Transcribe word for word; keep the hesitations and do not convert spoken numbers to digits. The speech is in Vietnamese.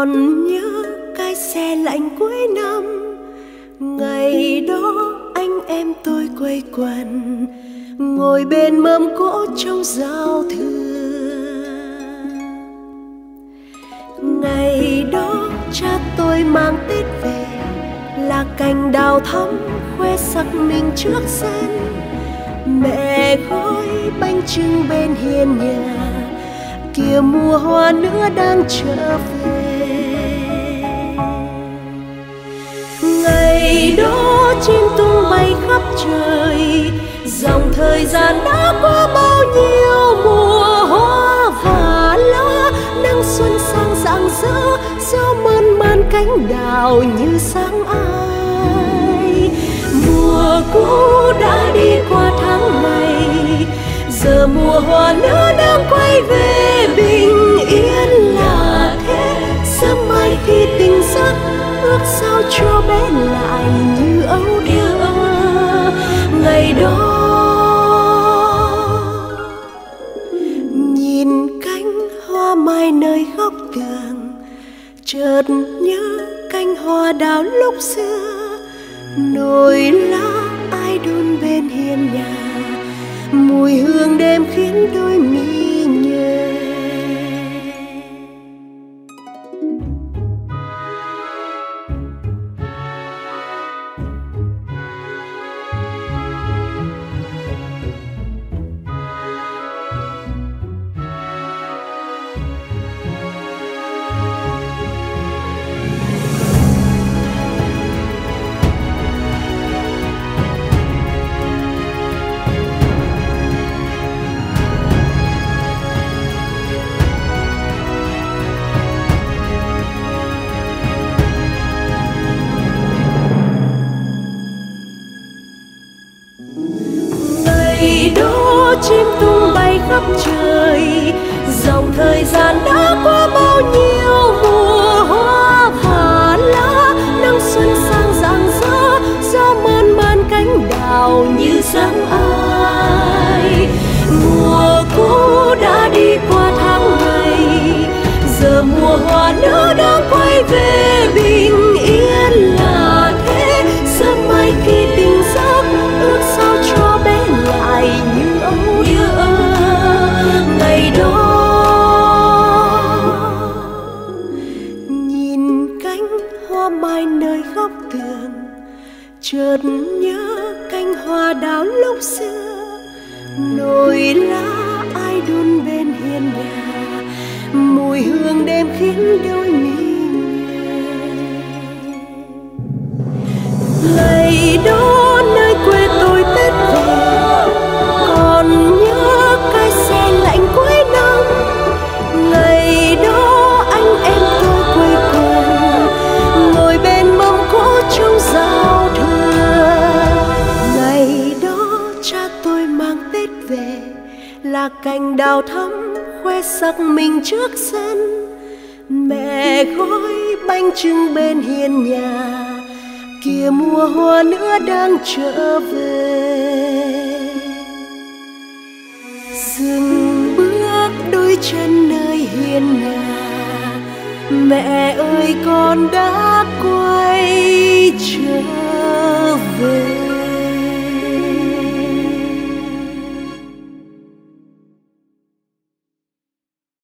Còn nhớ cái xe lạnh cuối năm, ngày đó anh em tôi quây quần ngồi bên mâm cỗ trong giao thừa. Ngày đó cha tôi mang Tết về là cành đào thắm khoe sắc mình trước sân. Mẹ gói bánh chưng bên hiên nhà, kìa mùa hoa nữa đang trở về. Ngày đó chim tung bay khắp trời, dòng thời gian đã qua bao nhiêu mùa hoa và lá. Nắng xuân sang rạng rỡ, gió mơn man cánh đào như sáng ai. Mùa cũ đã đi qua tháng ngày, giờ mùa hoa nữa đang quay về. Bình yên là thế, sớm mai khi tỉnh giấc ước sao cho bé lại như ấu thơ ngày đó. Nhìn cánh hoa mai nơi góc tường, chợt nhớ cánh hoa đào lúc xưa. Nồi lá ai đun bên hiên nhà, mùi hương đêm khiến đôi mi nhớ. Ngày đó chim tung bay khắp trời, dòng thời gian đã qua bao nhiêu mùa hoa và lá. Nắng xuân sang rạng rỡ, gió mơn man cánh đào như sáng ai. Mùa cũ đã đi qua tháng ngày, giờ mùa hoa nữa đang quay về. Bình yên là thế, sớm mai khi tỉnh giấc ước sao cho bé lại như ấu thơ ngày đó. Nhìn cánh hoa mai nơi góc tường, chợt nhớ cánh hoa đào lúc xưa. Nồi lá ai đun bên hiên nhà, mùi hương đêm khiến đôi mi nhớ. Ngày đó nơi quê tôi Tết về, còn nhớ cái xe lạnh cuối năm. Ngày đó anh em tôi quây quần ngồi bên mâm cỗ trong giao thừa. Ngày đó cha tôi mang Tết về là cành đào thắm khoe sắc mình trước sân. Mẹ gói bánh chưng bên hiên nhà, kìa mùa hoa nữa đang trở về. Dừng bước đôi chân nơi hiên nhà, mẹ ơi con đã quay